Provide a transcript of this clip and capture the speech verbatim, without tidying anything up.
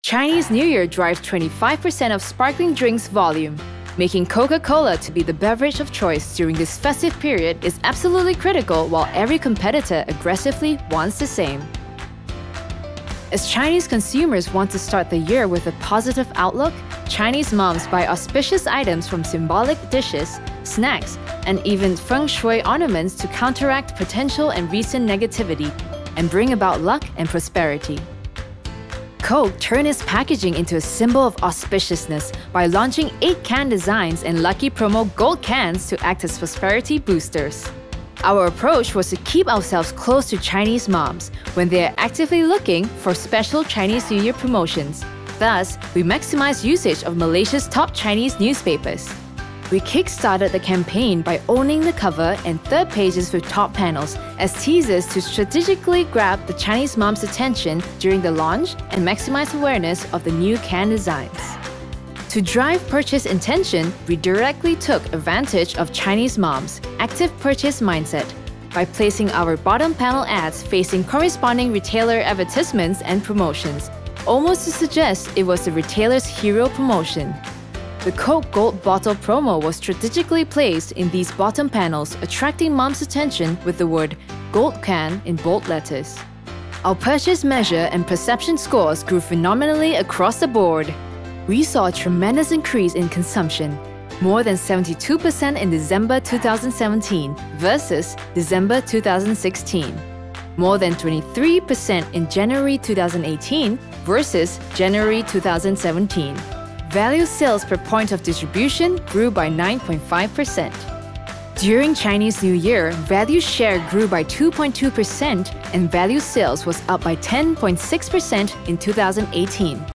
Chinese New Year drives twenty-five percent of sparkling drinks volume. Making Coca-Cola to be the beverage of choice during this festive period is absolutely critical, while every competitor aggressively wants the same. As Chinese consumers want to start the year with a positive outlook, Chinese moms buy auspicious items from symbolic dishes, snacks, and even feng shui ornaments to counteract potential and recent negativity and bring about luck and prosperity. Coke turned its packaging into a symbol of auspiciousness by launching eight can designs and lucky promo gold cans to act as prosperity boosters. Our approach was to keep ourselves close to Chinese moms when they are actively looking for special Chinese New Year promotions. Thus, we maximized usage of Malaysia's top Chinese newspapers. We kick-started the campaign by owning the cover and third pages with top panels as teasers to strategically grab the Chinese mom's attention during the launch and maximize awareness of the new can designs. To drive purchase intention, we directly took advantage of Chinese moms' active purchase mindset by placing our bottom panel ads facing corresponding retailer advertisements and promotions, almost to suggest it was the retailer's hero promotion. The Coke Gold bottle promo was strategically placed in these bottom panels, attracting moms' attention with the word Gold Can in bold letters. Our purchase measure and perception scores grew phenomenally across the board. We saw a tremendous increase in consumption, more than seventy-two percent in December two thousand seventeen versus December two thousand sixteen, more than twenty-three percent in January two thousand eighteen versus January two thousand seventeen. Value sales per point of distribution grew by nine point five percent. During Chinese New Year, value share grew by two point two percent and value sales was up by ten point six percent in two thousand eighteen.